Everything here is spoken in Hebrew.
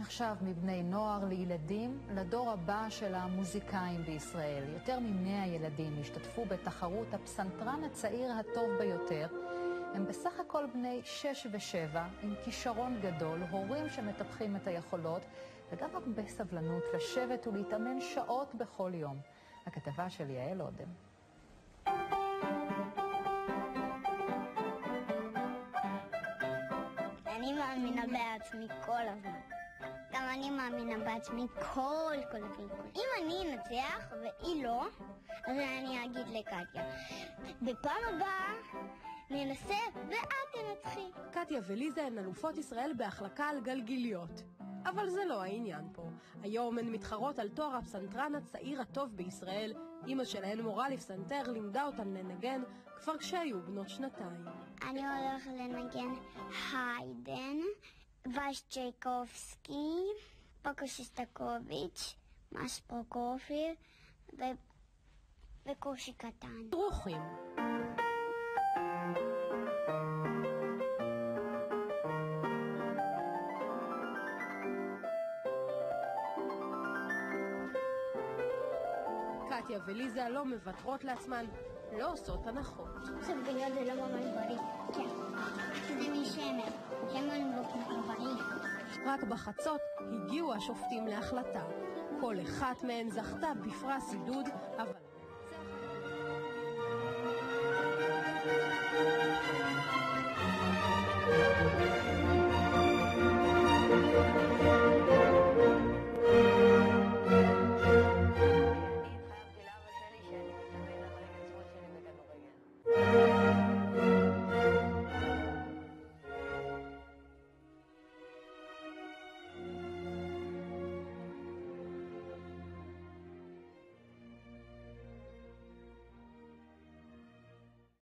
עכשיו מבני נוער לילדים לדור הבא של המוזיקאים בישראל. יותר מ100 ילדים השתתפו בתחרות הפסנתרן הצעיר הטוב ביותר. הם בסך הכל בני 6 ו7 עם כישרון גדול, הורים שמטפחים את היכולות וגם הרבה סבלנות לשבת ולהתאמן שעות בכל יום. הכתבה של יעל אודם. אני מאמינה בעצמי כל הזמן. גם אני מאמינה בעצמי כל הזמן. אם אני אנצח והיא לא, אז אני אגיד לקטיה, בפעם הבאה ננסה ואת תנצחי. קטיה וליזה הן אלופות ישראל בהחלקה על גלגיליות. אבל זה לא העניין פה. היום הן מתחרות על תואר הפסנתרן הצעיר הטוב בישראל. אמא שלהן מורה לפסנתר לימדה אותן לנגן כבר כשהיו בנות 2. אני הולך לנגן היידן, צ'ייקובסקי, פוקושיסטקוביץ', מספרוקופי וקושי קטן. דרוכים. קטיה וליזה לא מוותרות לעצמן, לא עושות הנחות. סופגניות זה לא ממש בריא. כן. זה משמן. שמן לא בריא. רק בחצות הגיעו השופטים להחלטה. כל אחת מהן זכתה בפרס עידוד, אבל